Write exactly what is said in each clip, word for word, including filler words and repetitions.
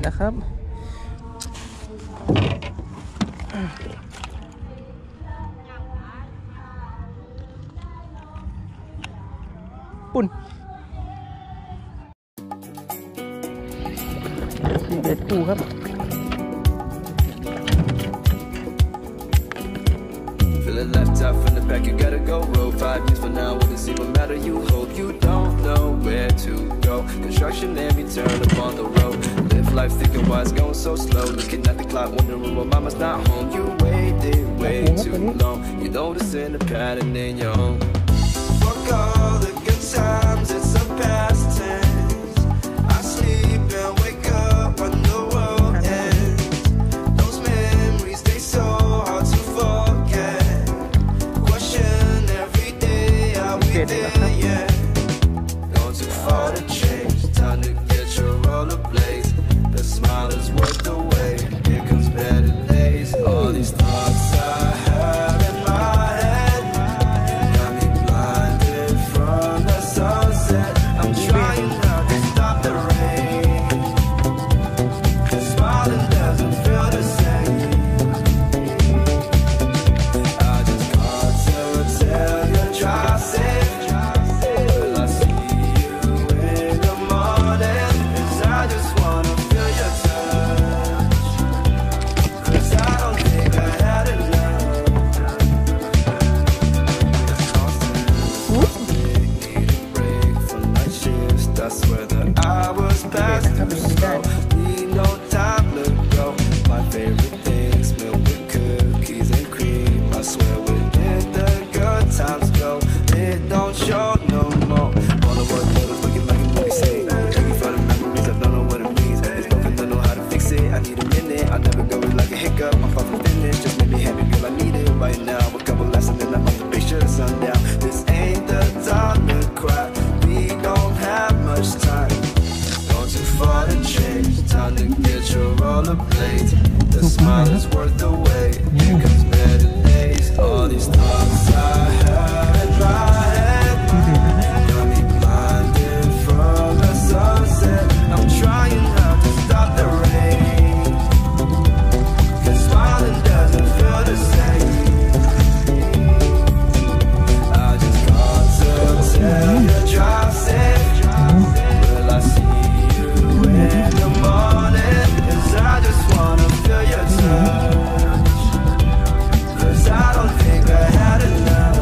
นะครับปุ่นมีเบ็ดปูครับ Left out from the back, you gotta go. Road five years from now, wouldn't even matter. You hope you don't know where to go. Construction every turn upon the road. Live life thinking why it's going so slow. Looking at the clock, wondering why mama's not home. You waited way too long. You noticing the pattern in your home. Fuck all the good times, it's a past tense. I sleep and wake up when the world ends. Those memories, they so hard to forget. Yeah, going too far to change. Time to get your rollerblades. The smile is worth the wait. Here comes better days. All these thoughts I have in my head got me blinded from the sunset. I'm trying not to stop the rain. Smiling doesn't feel the same. I just called to tell you, drive safe. The smile is worth the wait. Here comes better days. All these thoughts I have in my head got me blinded from the sunset. I'm trying not to stop the rain, 'cause smiling doesn't feel the same. I just called to tell you, drive safe. Will I see you in the morning? 'Cause I just wanna feel your touch, 'cause I don't think I had enough.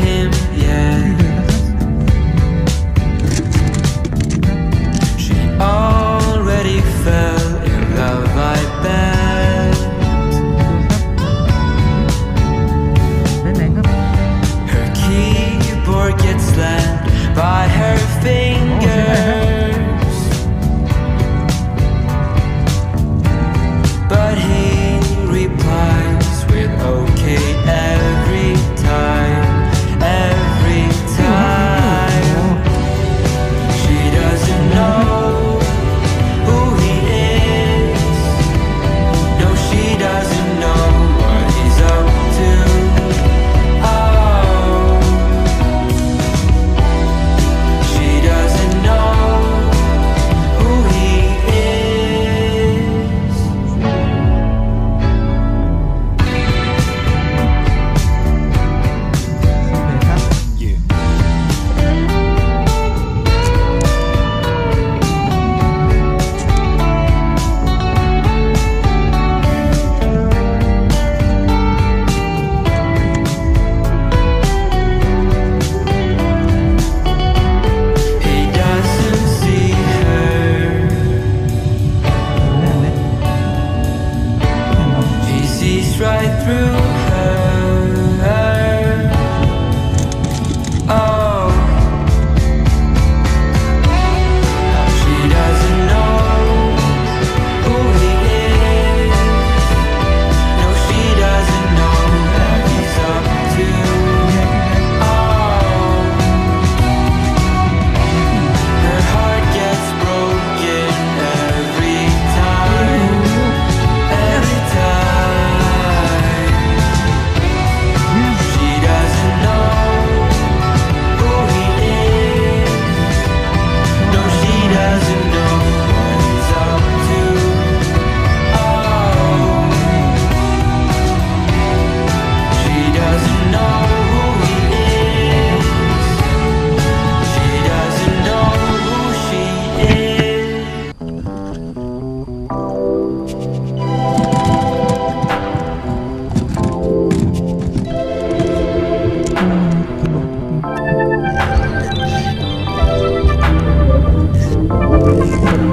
Oh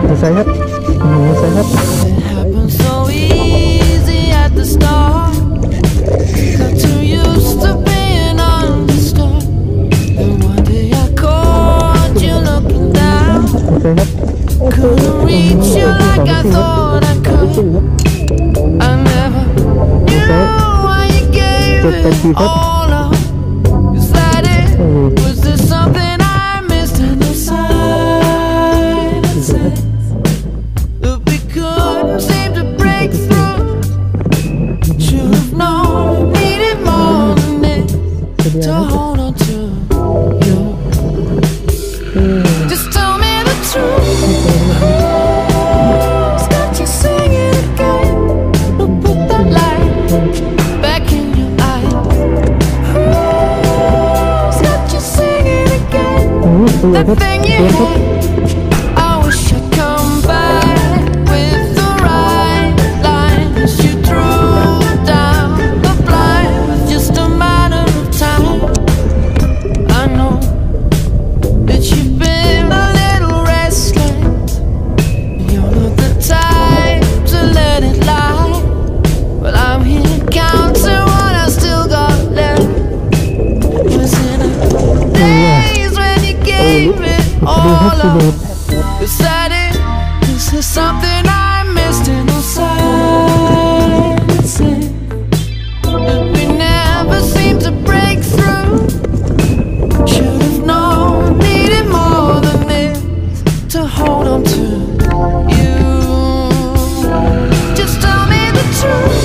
ใส่ครับหนูใส่ครับ It happened so easy at the start. Got too used to being understood. And one day I caught you looking down. ใส่ครับ Couldn't reach you like I thought I could. I never knew why you gave it all up. Is that it? Was there something I missed in the silence? That we couldn't seem to break through. Should have known, needed more than this to hold on to you. Just tell me the truth. Who's got you singing again? Who put that light back in your eyes? Who's got you singing again? That thing you hate. I wish I'd come back with the right lines. You threw down the blind with just a matter of time. I know that you've been a little restless. You're not the type to let it lie. But I'm here counting what I still got left. Was in the days when you gave it สวัสดีครับ all พี่เด up. ช Is that it? Is there something I missed in the silence? That we never seem to break through. Should have known, needed more than this to hold on to you. Just tell me the truth.